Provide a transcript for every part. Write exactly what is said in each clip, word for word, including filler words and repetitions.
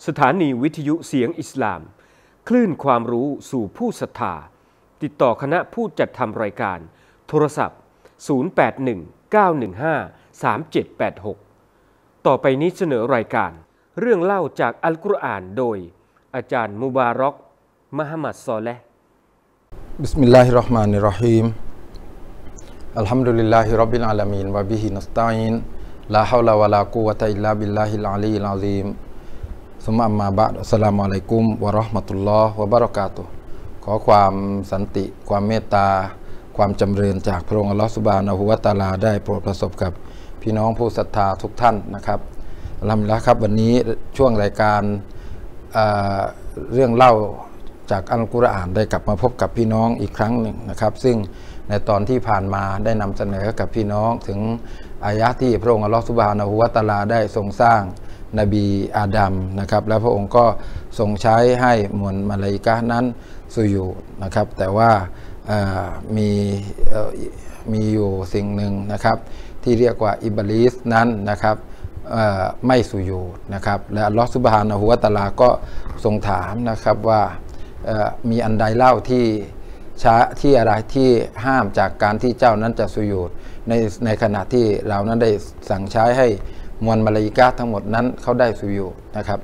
สถานีวิทยุเสียงอิสลามคลื่นความรู้สู่ผู้ศรัทธาติดต่อคณะผู้จัดทำรายการโทรศัพท์ศูนย์ แปด หนึ่ง เก้า หนึ่ง ห้า สาม เจ็ด แปด หกต่อไปนี้เสนอรายการเรื่องเล่าจากอัลกุรอานโดยอาจารย์มุบารอกมหมัดซอเลห์บิสมิลลาฮิรเราะห์มานิรเราะฮีมอัลฮัมดุลิลลาฮิร็อบบิลอาลามีนวะบิฮินัสตะอีนลาฮาวลาวะลากุวะตะอิลลาบิลลาฮิลอาลีลอะซีมซุมมะอัมมาบะดอัสสลามุอะลัยกุมวะเราะห์มะตุลลอฮ์วะบะเราะกาตุฮ์ขอความสันติความเมตตาความจำเริญจากพระองค์อัลเลาะห์ซุบฮานะฮูวะตะอาลาได้โปรดประสบกับพี่น้องผู้ศรัทธาทุกท่านนะครับอัลฮัมดุลิลละห์ครับวันนี้ช่วงรายการเอ่อเรื่องเล่าจากอัลกุรอานได้กลับมาพบกับพี่น้องอีกครั้งหนึ่งนะครับซึ่งในตอนที่ผ่านมาได้นำเสนอกับพี่น้องถึงอายะห์ที่พระองค์อัลเลาะห์ซุบฮานะฮูวะตะอาลาได้ทรงสร้างนบีอาดัมนะครับแล้วพระองค์ก็ทรงใช้ให้มวลมลาอิกะฮ์นั้นสุญูดนะครับแต่ว่ามีมีอยู่สิ่งหนึ่งนะครับที่เรียกว่าอิบลิสนั้นนะครับไม่สุญูดนะครับและอัลเลาะห์ซุบฮานะฮูวะตะอาลาก็ทรงถามนะครับว่ามีอันใดเล่าที่ช้าที่อะไรที่ห้ามจากการที่เจ้านั้นจะสุญูดในในขณะที่เรานั้นได้สั่งใช้ให้มวลมลาอิกะฮ์ทั้งหมดนั้นเขาได้สุญูดนะครับ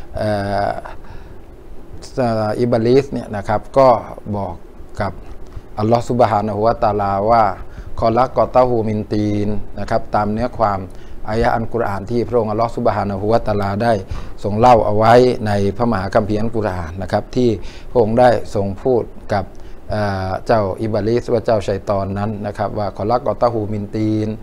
อิบลิสเนี่ยนะครับก็บอกกับอัลลอฮฺซุบฮานะฮูวะตะอาลาว่าคอลักกอตะฮูมินตีนนะครับตามเนื้อความอายะห์อัลกุรอานที่พระองค์อัลลอฮฺซุบฮานะฮูวะตะอาลาได้ทรงเล่าเอาไว้ในพระมหาคัมภีร์อัลกุรอานนะครับที่พระองค์ได้ทรงพูดกับเจ้าอิบลิสว่าเจ้าชัยฏอนนั้นนะครับว่าคอลักกอตะฮูมินตีน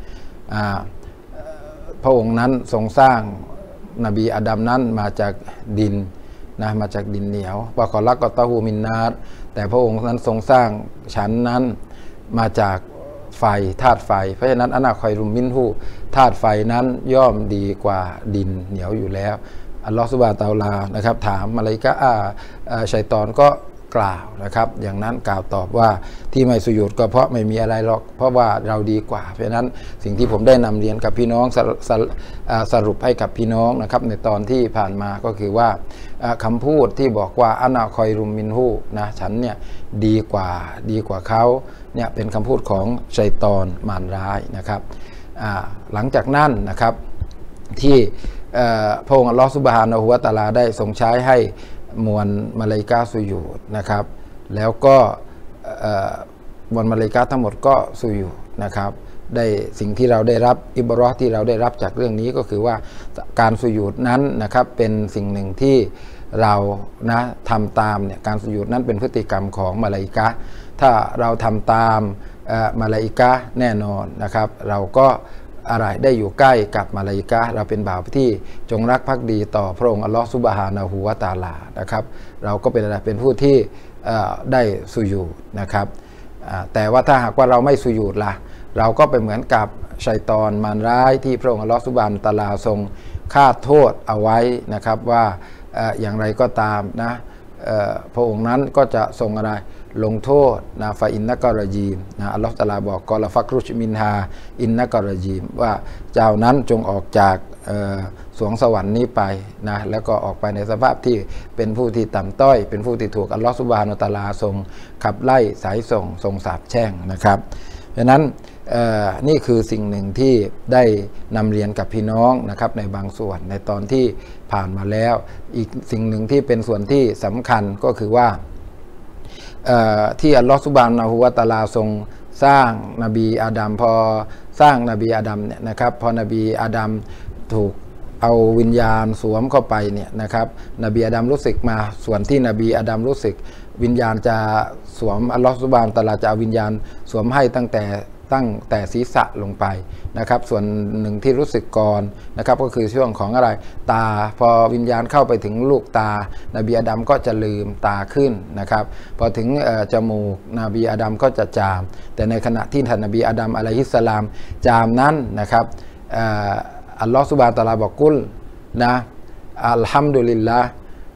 พระองค์นั้นทรงสร้างนบีอาดัมนั้นมาจากดินนะมาจากดินเหนียวว่าคอลักกอตะฮูมินนารแต่พระองค์นั้นทรงสร้างฉันนั้นมาจากไฟธาตุไฟเพราะฉะนั้นอานาคอยรุมมินฮูธาตุไฟนั้นย่อมดีกว่าดินเหนียวอยู่แล้วอัลลอฮฺซุบฮานะฮูวะตะอาลานะครับถามมาลาอิกะฮ์อ่าชัยฏอนก็กล่าวนะครับอย่างนั้นกล่าวตอบว่าที่ไม่สุญูดก็เพราะไม่มีอะไรหรอกเพราะว่าเราดีกว่าเพราะฉะนั้นสิ่งที่ผมได้นำเรียนกับพี่น้องสสสรุปให้กับพี่น้องนะครับในตอนที่ผ่านมาก็คือว่าคำพูดที่บอกว่าอานาคอยรุมมินฮูนะฉันเนี่ยดีกว่าดีกว่าเขาเนี่ยเป็นคำพูดของชัยฏอนมารร้ายนะครับหลังจากนั้นนะครับที่พระองค์อัลลอฮฺซุบฮานะฮูวะตะอาลาได้ทรงใช้ให้มวลมลาอิกะฮ์สุญูดนะครับแล้วก็มวลมลาอิกะฮ์ทั้งหมดก็สุญูดนะครับได้สิ่งที่เราได้รับอิบเราะห์ที่เราได้รับจากเรื่องนี้ก็คือว่าการสุญูดนั้นนะครับเป็นสิ่งหนึ่งที่เรานะทำตามเนี่ยการสุญูดนั้นเป็นพฤติกรรมของมลาอิกะฮ์ถ้าเราทำตามมลาอิกะฮ์แน่นอนนะครับเราก็อะไรได้อยู่ใกล้กับมลาอิกะฮ์เราเป็นบ่าวที่จงรักภักดีต่อพระองค์อัลลอฮฺซุบฮานะฮูวะตะอาลานะครับเราก็เป็นอะไรเป็นผู้ที่ได้สุญูดนะครับแต่ว่าถ้าหากว่าเราไม่สุญูดล่ะเราก็ไปเหมือนกับชัยฏอนมารร้ายที่พระองค์อัลลอฮฺซุบฮานะฮูวะตะอาลาทรงคาดโทษเอาไว้นะครับว่าอย่างไรก็ตามนะพระองค์นั้นก็จะทรงอะไรลงโทษนะฟาอินนักรจีมนะอัลลอฮฺตะอาลาบอกกอลฟักรุชมินฮาอินนักรจีมว่าเจ้านั้นจงออกจากสวงสวรรค์นี้ไปนะแล้วก็ออกไปในสภาพที่เป็นผู้ที่ต่ำต้อยเป็นผู้ที่ถูกอัลลอฮฺซุบฮานะฮูวะตะอาลาทรงขับไล่สายส่งทรงสาปแช่งนะครับเพราะนั้นนี่คือสิ่งหนึ่งที่ได้นำเรียนกับพี่น้องนะครับในบางส่วนในตอนที่ผ่านมาแล้วอีกสิ่งหนึ่งที่เป็นส่วนที่สำคัญก็คือว่าที่อัลลอฮฺซุบฮานะฮูวะตะอาลาทรงสร้างนบีอาดัมพอสร้างนบีอาดัมเนี่ยนะครับพอนบีอาดัมถูกเอาวิญญาณสวมเข้าไปเนี่ยนะครับนบีอาดัมรู้สึกมาส่วนที่นบีอาดัมรู้สึกวิญญาณจะสวมอัลลอฮฺซุบฮานะฮูวะตะอาลาจะเอาวิญญาณสวมให้ตั้งแต่ตั้งแต่ศีรษะลงไปนะครับส่วนหนึ่งที่รู้สึกก่อนนะครับก็คือช่วงของอะไรตาพอวิญญาณเข้าไปถึงลูกตานบีอาดัมก็จะลืมตาขึ้นนะครับพอถึงจมูกนบีอาดัมก็จะจามแต่ในขณะที่ท่านนบีอาดัมอะลัยฮิสสลามจามนั้นนะครับอัลลอฮฺซุบฮานะฮูวะตะอาลาบอกกุลนะอัลฮัมดุลิลละ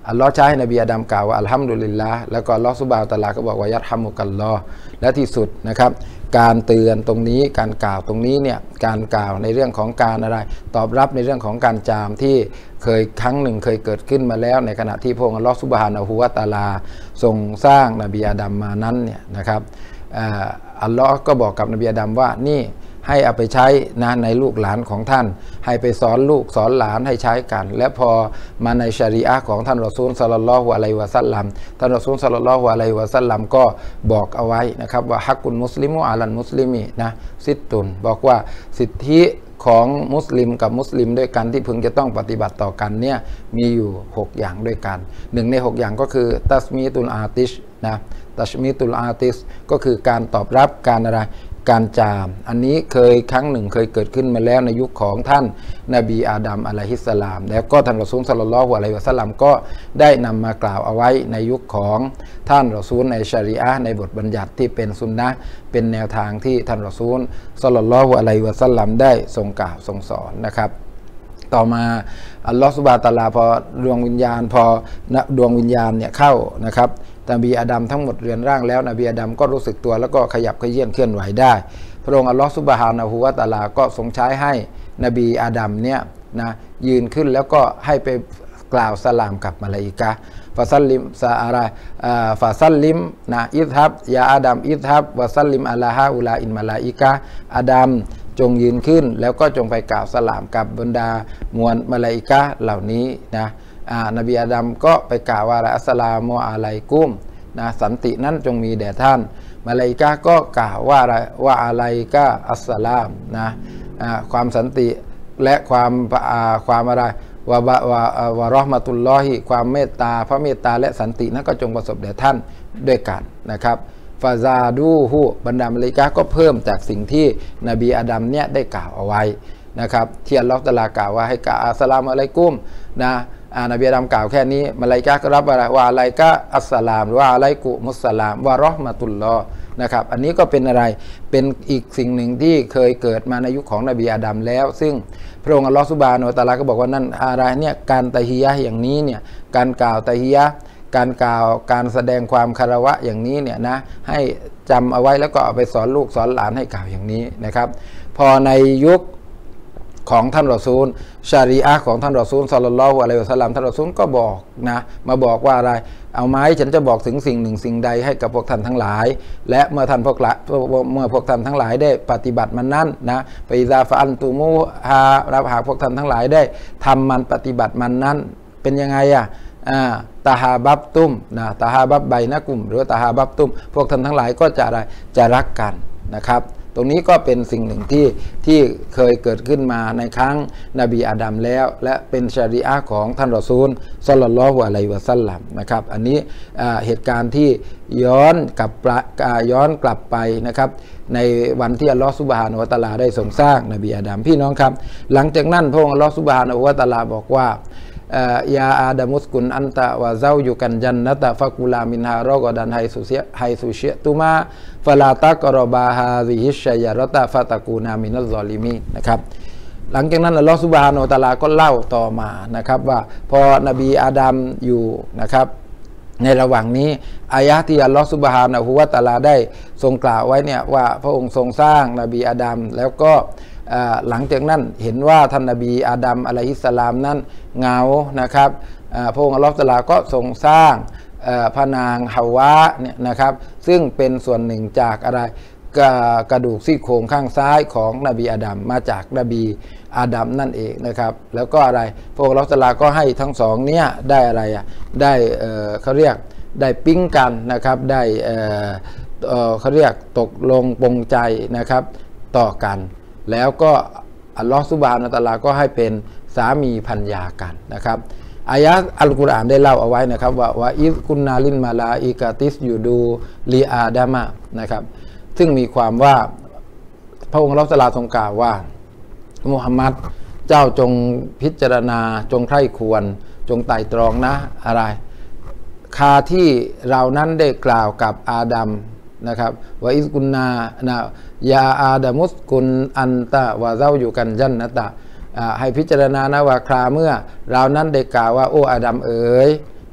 อัลลอฮ์ใช้ให้นบีอาดัมกล่าวว่าอัลฮัมดุลิลละห์แล้วก็อัลลอฮ์ซุบฮานะฮูวะตะอาลาก็บอกว่ายัรฮัมุกัลลอฮ์และที่สุดนะครับการเตือนตรงนี้การกล่าวตรงนี้เนี่ยการกล่าวในเรื่องของการอะไรตอบรับในเรื่องของการจามที่เคยครั้งหนึ่งเคยเกิดขึ้นมาแล้วในขณะที่พระองค์อัลลอฮ์ซุบฮานะฮูวะตะอาลาทรงสร้างนบีอาดัมมานั้นเนี่ยนะครับอัลลอฮ์ก็บอกกับนบีอาดัมว่านี่ให้เอาไปใช้นะในลูกหลานของท่านให้ไปสอนลูกสอนหลานให้ใช้กันและพอมาในชะรีอะห์ของท่านรอซูลศ็อลลัลลอฮุอะลัยฮิวะซัลลัมท่านรอซูลศ็อลลัลลอฮุอะลัยฮิวะซัลลัมก็บอกเอาไว้นะครับว่าฮักกุลมุสลิมุอะลัลมุสลิมีนะซิตตุนบอกว่าสิทธิของมุสลิมกับมุสลิมด้วยกันที่พึงจะต้องปฏิบัติต่อกันเนี่ยมีอยู่หกอย่างด้วยกันหนึ่งในหกอย่างก็คือตัสมีตุลอาติชนะตัสมีตุลอาติสก็คือการตอบรับการอะไรการจามอันนี้เคยครั้งหนึ่งเคยเกิดขึ้นมาแล้วในยุคของท่านนบีอาดัมอะลัยฮิสสลามแล้วก็ท่านรอซูลศ็อลลัลลอฮุอะลัยฮิวะซัลลัมก็ได้นำมากล่าวเอาไว้ในยุคของท่านรอซูลในชะรีอะห์ในบทบัญญัติที่เป็นสุนนะห์เป็นแนวทางที่ท่านรอซูลศ็อลลัลลอฮุอะลัยฮิวะซัลลัมได้ทรงกล่าวทรงสอนนะครับต่อมาอัลลอฮฺซุบฮานะฮูวะตะอาลาพอดวงวิญญาณพอดวงวิญญาณเนี่ยเข้านะครับนบีอาดัมทั้งหมดเรือนร่างแล้วนบีอาดัมก็รู้สึกตัวแล้วก็ขยับขยื่นเคลื่อนไหวได้พระองค์อัลลอฮฺซุบฮานะฮูวะตะอาลาก็ทรงใช้ให้นบีอาดัมเนี่ยนะยืนขึ้นแล้วก็ให้ไปกล่าวสลามกับมลาอิกะฮ์ฟาซัลลิมซาอะไรฟาซัลลิมนะอิซฮับยาอาดัมอิซฮับวะซัลลิมอะลาฮาอุลาอินมลาอิกะฮ์อาดัมจงยืนขึ้นแล้วก็จงไปกล่าวสลามกับบรรดามวลมลาอิกะฮ์เหล่านี้นะนบีอาดัมก็ไปกล่าวว่าอัสสลามุอะลัยกุมนะสันตินั้นจงมีแด่ท่านมลาอิกะฮ์ก็กล่าวว่าอะไรว่าอะลัยกะอัสสลามนะความสันติและความความอะไรวะวะวะวะเราะห์มะตุลลอฮิความเมตตาพระเมตตาและสันตินั้นก็จงประสบแด่ท่านด้วยกันนะครับฟาซาดูฮูบรรดามลาอิกะฮ์ก็เพิ่มจากสิ่งที่นบีอาดัมเนี่ยได้กล่าวเอาไว้นะครับที่อัลลอฮฺตะอาลากล่าวว่าให้กล่าวอัสสลามุอะลัยกุมนะนบีอาดัมกล่าวแค่นี้มลาอิกะฮ์ก็รับว่าว่าอะลัยกะอัสสลามหรือว่าอะลัยกุมุสสลามวะเราะห์มะตุลลอฮ์นะครับอันนี้ก็เป็นอะไรเป็นอีกสิ่งหนึ่งที่เคยเกิดมาในยุคของนบีอาดัมแล้วซึ่งพระองค์อัลลอฮฺซุบฮานะฮูวะตะอาลาก็บอกว่านั่นอะไรเนี่ยการตะฮียะห์อย่างนี้เนี่ยการกล่าวตะฮียะห์การกล่าวการแสดงความคารวะอย่างนี้เนี่ยนะให้จำเอาไว้แล้วก็เอาไปสอนลูกสอนหลานให้กล่าวอย่างนี้นะครับพอในยุคของท่านรอซูลชารีอะห์ของท่านรอซูลศ็อลลัลลอฮุอะลัยฮิวะซัลลัมท่านรอซูลก็บอกนะมาบอกว่าอะไรเอาไหมฉันจะบอกถึงสิ่งหนึ่งสิ่งใดให้กับพวกท่านทั้งหลายและเมื่อท่านพวกละเมื่อพวกท่านทั้งหลายได้ปฏิบัติมันนั้นนะไปซาฟะอันตุมูฮารับหากพวกท่านทั้งหลายได้ทำมันปฏิบัติมันนั้นเป็นยังไงอ่ะตาฮาบับตุมนะตาฮาบับใบนะกุมหรือตาฮาบับตุมพวกท่านทั้งหลายก็จะอะไรจะรักกันนะครับตรงนี้ก็เป็นสิ่งหนึ่งที่ที่เคยเกิดขึ้นมาในครั้งนบีอาดัมแล้วและเป็นชะรีอะห์ของท่านรอซูลศ็อลลัลลอฮุอะลัยฮิวะซัลลัมนะครับอันนี้เหตุการณ์ที่ย้อนกลับย้อนกลับไปนะครับในวันที่อัลลอฮฺซุบฮานะฮูวะตะอาลาได้ทรงสร้างนบีอาดัมพี่น้องครับหลังจากนั้นพระองค์อัลลอฮฺซุบฮานะฮูวะตะอาลาบอกว่ายาอาดามุสกุนอันตะวะเซาอยู่กันจันนะตะฟะกุลามินฮารอกอดันไฮสุเซียไฮสุเชตุมาฟะลาตะกรบาฮาซิฮิชชัยะรอตะฟะตะกูนามินัซซอลิมีนนะครับหลังจากนั้นอัลลอฮฺซุบฮานะฮูวะตะอาลาก็เล่าต่อมานะครับว่าพอนบีอาดัมอยู่นะครับในระหว่างนี้อายะห์ที่อัลลอฮฺซุบฮานะฮูวะตะอาลาได้ทรงกล่าวไว้เนี่ยว่าพระองค์ทรงสร้างนบีอาดัมแล้วก็หลังจากนั้นเห็นว่าท่านนบีอาดัมอะลัยฮิสสลามนั้นเหงานะครับพระองค์อัลลอฮฺตะอาลาก็ทรงสร้างพระนางฮาวาเนี่ยนะครับซึ่งเป็นส่วนหนึ่งจากอะไรกระดูกซี่โครงข้างซ้ายของนบีอาดัมมาจากนบีอาดัมนั่นเองนะครับแล้วก็อะไรพระองค์อัลลอฮฺตะอาลาก็ให้ทั้งสองเนี้ยได้อะไรอ่ะได้เขาเรียกได้ปิ๊งกันนะครับได้เขาเรียกตกลงปรงใจนะครับต่อกันแล้วก็อัลลอฮฺซุบฮานะฮูวะตะอาลาก็ให้เป็นสามีภรรยากันนะครับอายะห์อัลกุรอานได้เล่าเอาไว้นะครับว่าว่าอิซกุนนาลินมาลาอิกาติสยูดูลีอาดามะนะครับซึ่งมีความว่าพระองค์อัลเลาะห์ตะอาลาทรงกล่าวว่ามุฮัมมัดเจ้าจงพิจารณาจงใคร่ควรจงไต่ตรองนะอะไรคาที่เรานั้นได้กล่าวกับอาดัมนะครับว่าอิซกุนนานะยาอาดามุสกุนอันตะวะเซาอยู่กันจันนะตะให้พิจารณานะว่าคราเมื่อเรานั้นได้กล่าวว่าโอ้อาดัมเอ๋ย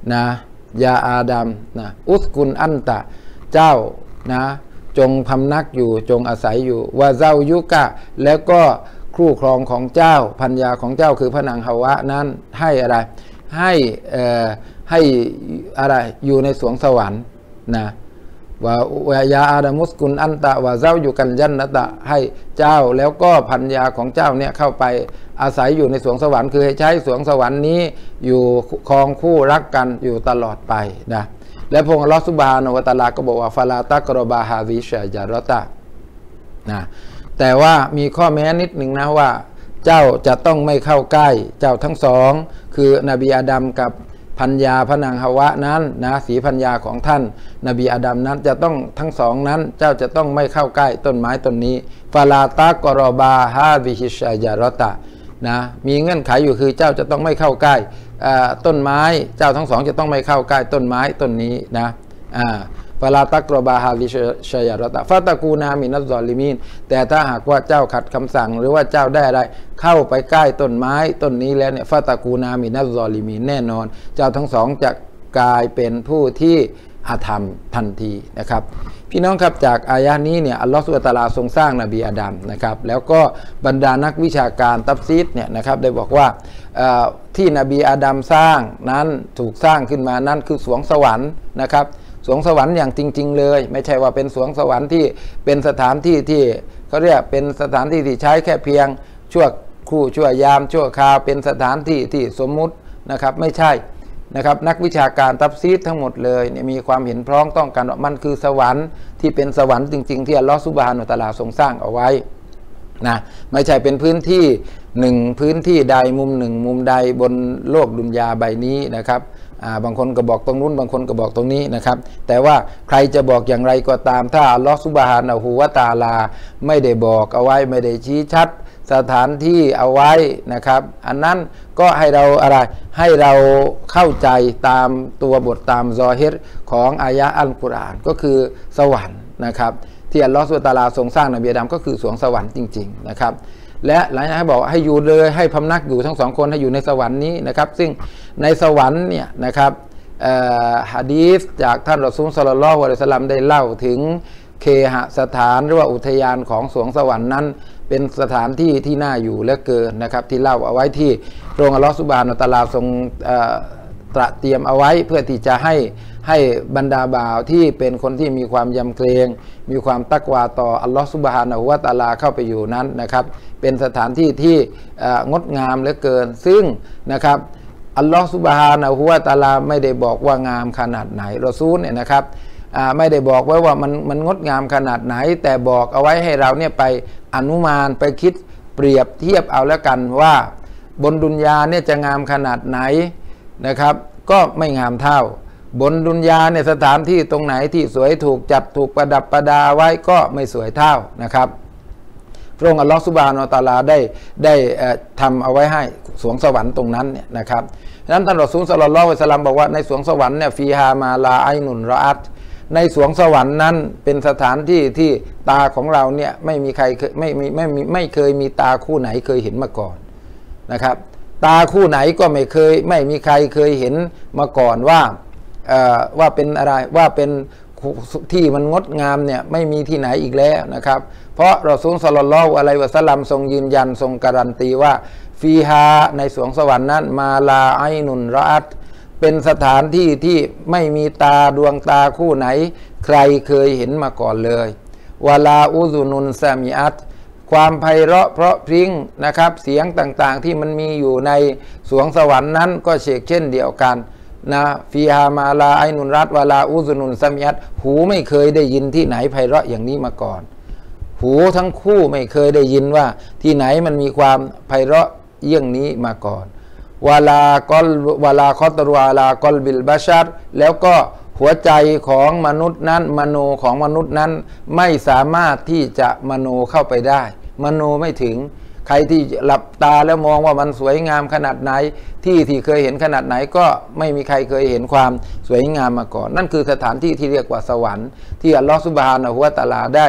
นะยาอาดัมนะอุสกุนอันตะเจ้านะจงพำนักอยู่จงอาศัยอยู่วาเจ้ายุกะแล้วก็คู่ครองของเจ้าพัญญาของเจ้าคือพระนางฮาวะนั้นให้อะไรให้เอ่อให้อะไรอยู่ในสวงสวรรค์นะว่าวายาอาดามุสกุลอันตะว่าเจ้าอยู่กันยันนตะให้เจ้าแล้วก็พัญญาของเจ้าเนี่ยเข้าไปอาศัยอยู่ในสวงสวรรค์คือให้ใช้สวงสวรรค์นี้อยู่ครองคู่รักกันอยู่ตลอดไปนะและพระองค์อัลเลาะห์ซุบฮานะฮูวะตะอาลาก็บอกว่าฟาลาตักรบาฮาซิชะญะรอตะนะแต่ว่ามีข้อแม้นิดหนึ่งนะว่าเจ้าจะต้องไม่เข้าใกล้เจ้าทั้งสองคือนบีอาดัมกับพัญญาพระนางฮาวะนั้นนะสีพัญญาของท่านนบีอาดัมนั้นจะต้องทั้งสองนั้นเจ้าจะต้องไม่เข้าใกล้ต้นไม้ต้นนี้ฟาลาตักรบาฮาซิชะญะรอตะนะมีเงื่อนไขอยู่คือเจ้าจะต้องไม่เข้าใกล้ต้นไม้เจ้าทั้งสองจะต้องไม่เข้าใกล้ต้นไม้ต้นนี้นะอ่าฟาลาตักรบาฮาลิชยารตะฟาตะกูนามินัซซอลิมีนแต่ถ้าหากว่าเจ้าขัดคำสั่งหรือว่าเจ้าได้อะไรเข้าไปใกล้ต้นไม้ต้นนี้แล้วเนี่ยฟาตะกูนามินัซซอลิมีนแน่นอนเจ้าทั้งสองจะกลายเป็นผู้ที่อาธรรมทันทีนะครับพี่น้องครับจากอายะนี้เนี่ยอัลลอฮฺซุบฮานะฮูวะตะอาลาทรงสร้างนบีอาดัมนะครับแล้วก็บรรดานักวิชาการตัฟซีรเนี่ยนะครับได้บอกว่าที่นบีอาดัมสร้างนั้นถูกสร้างขึ้นมานั้นคือสวงสวรรค์นะครับสวงสวรรค์อย่างจริงๆเลยไม่ใช่ว่าเป็นสวงสวรรค์ที่เป็นสถานที่ที่เขาเรียกเป็นสถานที่ที่ใช้แค่เพียงชั่วคู่ชั่วยามชั่วคราวเป็นสถานที่ที่สมมุตินะครับไม่ใช่นะครับนักวิชาการตัฟซีรทั้งหมดเลยเนี่ยมีความเห็นพ้องต้องกันว่ามันคือสวรรค์ที่เป็นสวรรค์จริงๆที่อัลลอฮฺซุบฮานะฮูวะตะอาลาทรงสร้างเอาไว้นะไม่ใช่เป็นพื้นที่หนึ่งพื้นที่ใดมุมหนึ่งมุมใดบนโลกดุนยาใบนี้นะครับบางคนก็บอกตรงนู้นบางคนก็บอกตรงนี้นะครับแต่ว่าใครจะบอกอย่างไรก็ตามถ้าอัลลอฮฺซุบฮานะฮูวะตะอาลาไม่ได้บอกเอาไว้ไม่ได้ชี้ชัดสถานที่เอาไว้นะครับอันนั้นก็ให้เราอะไรให้เราเข้าใจตามตัวบทตามซอฮิรของอายะอัลกุรอานก็คือสวรรค์นะครับที่อัลลอฮฺซุบฮานะฮูวะตะอาลาทรงสร้างนบีอาดัมก็คือสวงสวรรค์จริงๆนะครับและหลายอย่างบอกให้อยู่เลยให้พำนักอยู่ทั้งสองคนให้อยู่ในสวรรค์นี้นะครับซึ่งในสวรรค์เนี่ยนะครับฮะดีษจากท่านรอซูลศ็อลลัลลอฮุอะลัยฮิวะซัลลัมได้เล่าถึงเคหสถานหรือว่าอุทยานของสวงสวรรค์นั้นเป็นสถานที่ที่น่าอยู่เหลือเกินนะครับที่เล่าเอาไว้ที่พระองค์อัลลอฮฺซุบฮานะฮูวะตะอาลาทรงตระเตรียมเอาไว้เพื่อที่จะให้ให้บรรดาบ่าวที่เป็นคนที่มีความยำเกรงมีความตักวาต่ออัลลอฮฺซุบฮานะฮูวะตะอาลาเข้าไปอยู่นั้นนะครับเป็นสถานที่ที่งดงามเหลือเกินซึ่งนะครับอัลลอฮฺซุบฮานะฮูวะตะอาลาไม่ได้บอกว่างามขนาดไหนรอซูลเนี่ยนะครับไม่ได้บอกไว้ว่ามันมันงดงามขนาดไหนแต่บอกเอาไว้ให้เราเนี่ยไปอนุมานไปคิดเปรียบเทียบเอาแล้วกันว่าบนดุนยาเนี่ยจะงามขนาดไหนนะครับก็ไม่งามเท่าบนดุนยาเนี่ยสถานที่ตรงไหนที่สวยถูกจัดถูกประดับประดาไว้ก็ไม่สวยเท่านะครับพระองค์อัลลอฮฺซุบฮานะฮูวะตะอาลาได้ได้ทำเอาไว้ให้สวงสวรรค์ตรงนั้นเนี่ยนะครับฉะนั้นท่านรอซูลศ็อลลัลลอฮุอะลัยฮิวะซัลลัมบอกว่าในสวงสวรรค์เนี่ยฟีฮามาลาไอนุนรออัตในสวงสวรรค์นั้นเป็นสถานที่ที่ตาของเราเนี่ยไม่มีใครเคยไม่ไม่ไม่ไม่เคยมีตาคู่ไหนเคยเห็นมาก่อนนะครับตาคู่ไหนก็ไม่เคยไม่มีใครเคยเห็นมาก่อนว่าว่าเป็นอะไรว่าเป็นที่มันงดงามเนี่ยไม่มีที่ไหนอีกแล้วนะครับเพราะรอซูลศ็อลลัลลอฮุอะลัยฮิวะซัลลัมทรงยืนยันทรงการันตีว่าฟีฮาในสวงสวรรค์นั้นมาลาไอนุนรออัตเป็นสถานที่ที่ไม่มีตาดวงตาคู่ไหนใครเคยเห็นมาก่อนเลยวาลาอุซุนุนซามิอัตความไพเราะเพราะพริ้งนะครับเสียงต่างๆที่มันมีอยู่ในสวงสวรรค์นั้นก็เชกเช่นเดียวกันนะฟีฮามาลาไอนุนรัตวาลาอุซุนุนซามิอัตหูไม่เคยได้ยินที่ไหนไพเราะอย่างนี้มาก่อนหูทั้งคู่ไม่เคยได้ยินว่าที่ไหนมันมีความไพเราะเยี่ยงนี้มาก่อนวาลากอลวาลาคอตรวาลากอลบิลบาชัรแล้วก็หัวใจของมนุษย์นั้นมโนของมนุษย์นั้นไม่สามารถที่จะมโนเข้าไปได้มโนไม่ถึงใครที่หลับตาแล้วมองว่ามันสวยงามขนาดไหนที่ที่เคยเห็นขนาดไหนก็ไม่มีใครเคยเห็นความสวยงามมาก่อนนั่นคือสถานที่ที่เรียกว่าสวรรค์ที่อัลลอฮฺซุบฮานะฮูวะตะอาลาได้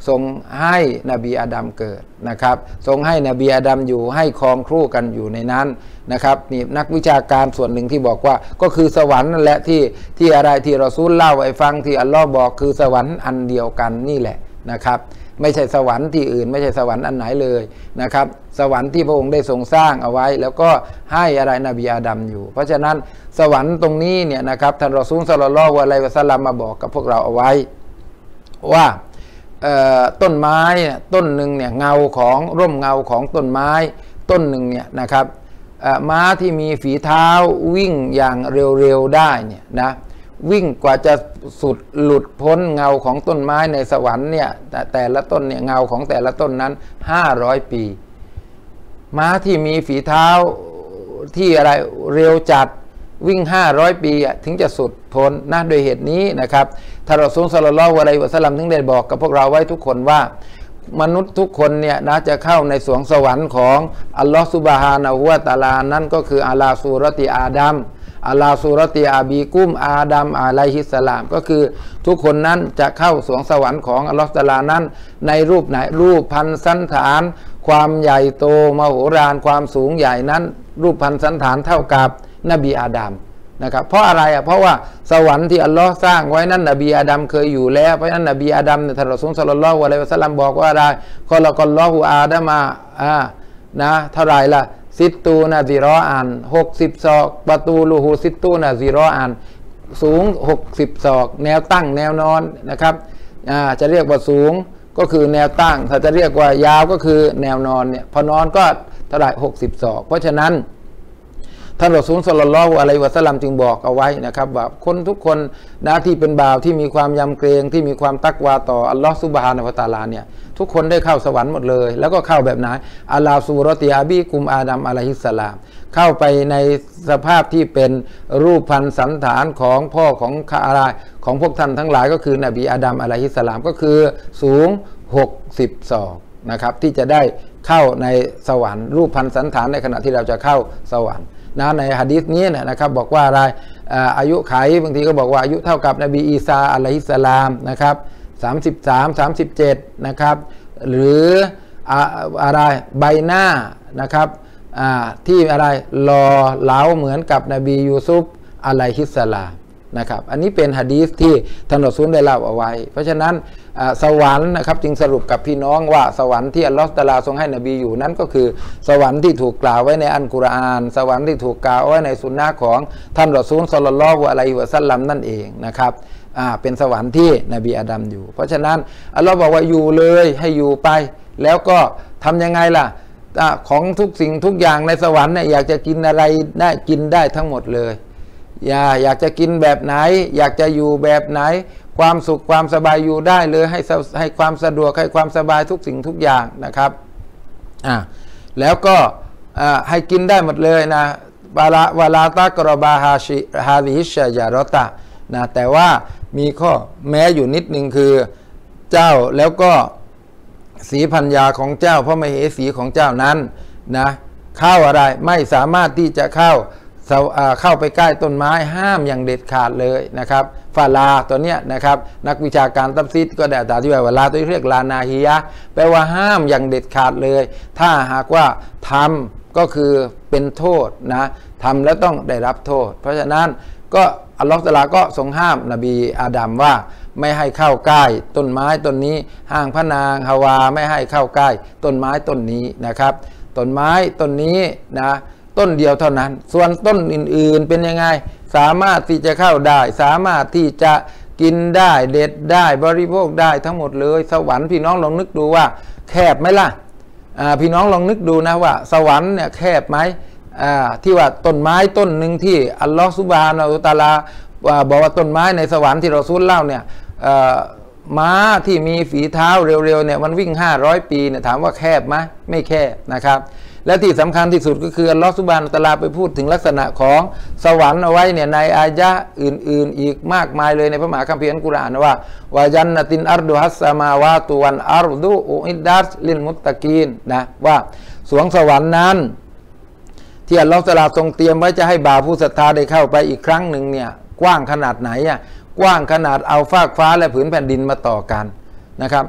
ทรงให้นบีอาดัมเกิดนะครับทรงให้นบีอาดัมอยู่ให้ครองครู่กันอยู่ในนั้นนะครับนี่นักวิชาการส่วนหนึ่งที่บอกว่าก็คือสวรรค์นั่นแหละที่ที่อะไรที่รอซูลเล่าให้ฟังที่อัลลอฮ์บอกคือสวรรค์อันเดียวกันนี่แหละนะครับไม่ใช่สวรรค์ที่อื่นไม่ใช่สวรรค์อันไหนเลยนะครับสวรรค์ที่พระองค์ได้ทรงสร้างเอาไว้แล้วก็ให้อะไรนบีอาดัมอยู่เพราะฉะนั้นสวรรค์ตรงนี้เนี่ยนะครับท่านรอซูลศ็อลลัลลอฮุอะลัยฮิวะซัลลัมมาบอกกับพวกเราเอาไว้ว่าต้นไม้ต้นหนึ่งเนี่ยเงาของร่มเงาของต้นไม้ต้นหนึ่งเนี่ยนะครับม้าที่มีฝีเท้าวิ่งอย่างเร็วๆได้เนี่ยนะวิ่งกว่าจะสุดหลุดพ้นเงาของต้นไม้ในสวรรค์เนี่ยแต่แต่ละต้นเนี่ยเงาของแต่ละต้นนั้นห้าร้อยปีม้าที่มีฝีเท้าที่อะไรเร็วจัดวิ่งห้าร้อยปีถึงจะสุดพ้นนะโดยเหตุนี้นะครับท่านรอซูลศ็อลลัลลอฮุอะลัยฮิวะซัลลัมถึงได้บอกกับพวกเราไว้ทุกคนว่ามนุษย์ทุกคนเนี่ยนะจะเข้าในสวงสวรรค์ของอัลลอฮฺซุบฮานะฮูวะตะอาลานั่นก็คืออาลาซูรติอาดัมอาลาซูรติอาบีกุมอาดัมอะลัยฮิสสลามก็คือทุกคนนั้นจะเข้าสวงสวรรค์ของอัลลอฮฺตะอาลานั้นในรูปไหนรูปพันสันฐานความใหญ่โตมโหฬารความสูงใหญ่นั้นรูปพันสันฐานเท่ากับนบีอาดัมนะครับเพราะอะไรอ่ะเพราะว่าสวรรค์ที่อัลลอฮ์สร้างไว้นั้นนบีอาดัมเคยอยู่แล้วเพราะฉะนั้นนบีอาดัมเนี่ยท่านรอซูลศ็อลลัลลอฮุอะลัยฮิวะซัลลัมบอกว่าอะไรคอละกัลลอฮุอาดะมาอ่านะเท่าไรล่ะซิตตูนาซิรออันหกสิบศอกประตูลูฮูซิตตูนาซิรออันสูงหกสิบศอกแนวตั้งแนวนอนนะครับอ่าจะเรียกว่าสูงก็คือแนวตั้งถ้าจะเรียกว่ายาวก็คือแนวนอนเนี่ยพอนอนก็เท่าไหร่หกสิบศอกเพราะฉะนั้นท่านรอซูลศ็อลลัลลอฮุอะลัยฮิวะซัลลัมจึงบอกเอาไว้นะครับว่าคนทุกคนนะที่เป็นบ่าวที่มีความยำเกรงที่มีความตักวาต่ออัลลอฮฺซุบฮานะฮูวะตะอาลาเนี่ยทุกคนได้เข้าสวรรค์หมดเลยแล้วก็เข้าแบบไหนอาลาซูรติอาบีกุมอาดัมอะลัยฮิสสลามเข้าไปในสภาพที่เป็นรูปพันสันฐานของพ่อของอะไรของพวกท่านทั้งหลายก็คือนบีอาดัมอะลัยฮิสสลามก็คือสูงหกสิบศอกนะครับที่จะได้เข้าในสวรรค์รูปพันสันฐานในขณะที่เราจะเข้าสวรรค์นะในหะดีษนี้นะครับบอกว่าอะไรอายุไขบางทีก็บอกว่าอายุเท่ากับนบีอีสาอะลัยฮิสสลามนะครับสามสิบสาม สามสิบเจ็ดนะครับหรืออะไรใบหน้านะครับที่อะไรหล่อเหลาเหมือนกับนบียูซุฟอะลัยฮิสสลามนะครับอันนี้เป็นหะดีษที่ท่านรอซูลได้เล่าเอาไว้เพราะฉะนั้นสวรรค์นะครับจึงสรุปกับพี่น้องว่าสวรรค์ที่อัลลอฮฺตะอาลาทรงให้นบีอยู่นั้นก็คือสวรรค์ที่ถูกกล่าวไว้ในอัลกุรอานสวรรค์ที่ถูกกล่าวไว้ในสุนนะของท่านรอซูลศ็อลลัลลอฮุอะลัยฮิวะซัลลัมนั่นเองนะครับอ่าเป็นสวรรค์ที่นบีอาดัมอยู่เพราะฉะนั้นอัลลอฮฺบอกว่าอยู่เลยให้อยู่ไปแล้วก็ทำยังไงล่ะของทุกสิ่งทุกอย่างในสวรรค์เนี่ยอยากจะกินอะไรได้กินได้ทั้งหมดเลยอยากอยากจะกินแบบไหนอยากจะอยู่แบบไหนความสุขความสบายอยู่ได้เลยให้ให้ความสะดวกให้ความสบายทุกสิ่งทุกอย่างนะครับอ่าแล้วก็อ่าให้กินได้หมดเลยนะวาลาวาลาตะกรบาฮาชิฮาดิชยารตะนะแต่ว่ามีข้อแม้อยู่นิดนึงคือเจ้าแล้วก็สีพัญญาของเจ้าพระมเหสีของเจ้านั้นนะเข้าอะไรไม่สามารถที่จะเข้าเข้าไปใกล้ต้นไม้ห้ามอย่างเด็ดขาดเลยนะครับฟาลาตัวเนี้ยนะครับนักวิชาการตัฟซีรก็ได้อธิบายว่าลาตัวเรียกลานาฮิยะแปลว่าห้ามอย่างเด็ดขาดเลยถ้าหากว่าทำก็คือเป็นโทษนะทำแล้วต้องได้รับโทษเพราะฉะนั้นก็อัลลอฮฺตะอาลาก็ทรงห้ามนบีอาดัมว่าไม่ให้เข้าใกล้ต้นไม้ต้นนี้ห้างพระนางฮาวาไม่ให้เข้าใกล้ต้นไม้ต้นนี้นะครับต้นไม้ต้นนี้นะต้นเดียวเท่านั้นส่วนต้นอื่นๆเป็นยังไงสามารถที่จะเข้าได้สามารถที่จะกินได้เด็ดได้บริโภคได้ทั้งหมดเลยสวรรค์พี่น้องลองนึกดูว่าแคบไหมล่ะพี่น้องลองนึกดูนะว่าสวรรค์เนี่ยแคบไหมที่ว่าต้นไม้ต้นหนึ่งที่อัลลอฮฺซุบฮานะฮูวะตะอาลาบอกว่าต้นไม้ในสวรรค์ที่เราซูลเล่าเนี่ยม้าที่มีฝีเท้าเร็วๆเนี่ยมันวิ่งห้าร้อยปีเนี่ยถามว่าแคบไหมไม่แคบนะครับและที่สำคัญที่สุดก็คืออัลลอฮฺซุบฮานะฮูวะตะอาลาไปพูดถึงลักษณะของสวรรค์เอาไว้เนี่ยในอายะห์อื่นๆอีกมากมายเลยในพระมหาคัมภีร์อัลกุรอานว่าวะญันนะตินอัรดุฮัสสมาวาตุวันอัรดุอุอิดดัตลิลมุตตะกีนนะว่าสวงสวรรค์นั้นที่อัลลอฮฺตะอาลาทรงเตรียมไว้จะให้บ่าวผู้ศรัทธาได้เข้าไปอีกครั้งหนึ่งเนี่ยกว้างขนาดไหนอ่ะกว้างขนาดเอาฟากฟ้าและผืนแผ่นดินมาต่อกันนะครับ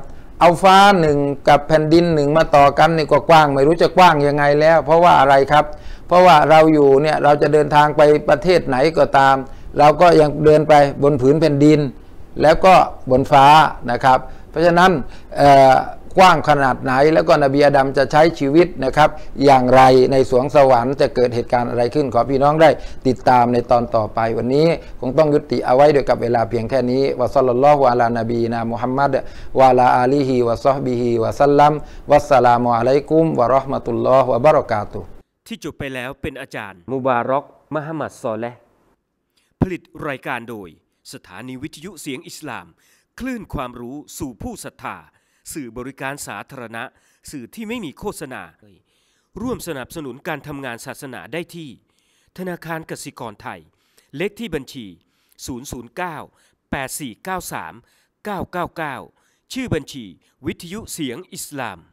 เอาฟ้าหนึ่งกับแผ่นดินหนึ่งมาต่อกันนี่ก็กว้างไม่รู้จะกว้างยังไงแล้วเพราะว่าอะไรครับเพราะว่าเราอยู่เนี่ยเราจะเดินทางไปประเทศไหนก็ตามเราก็ยังเดินไปบนผืนแผ่นดินแล้วก็บนฟ้านะครับเพราะฉะนั้นกว้างขนาดไหนแล้วก็นบีอาดัมจะใช้ชีวิตนะครับอย่างไรในสวงสวรรค์จะเกิดเหตุการณ์อะไรขึ้นขอพี่น้องได้ติดตามในตอนต่อไปวันนี้คงต้องยุติเอาไว้โดยกับเวลาเพียงแค่นี้วะศ็อลลัลลอฮุอะลานบีนามุฮัมมัดวะอะลาอาลีฮิวะศอฮบิฮิวะซัลลัมวัสสลามุอะลัยกุมวะเราะห์มะตุลลอฮ์วะบะเราะกาตุฮ์ที่จบไปแล้วเป็นอาจารย์มุบารอกมะฮัมมัดซอเลห์ผลิตรายการโดยสถานีวิทยุเสียงอิสลามคลื่นความรู้สู่ผู้ศรัทธาสื่อบริการสาธารณะสื่อที่ไม่มีโฆษณาร่วมสนับสนุนการทำงานศาสนาได้ที่ธนาคารกสิกรไทยเลขที่บัญชีศูนย์ ศูนย์ เก้า แปด สี่ เก้า สาม เก้า เก้า เก้าชื่อบัญชีวิทยุเสียงอิสลาม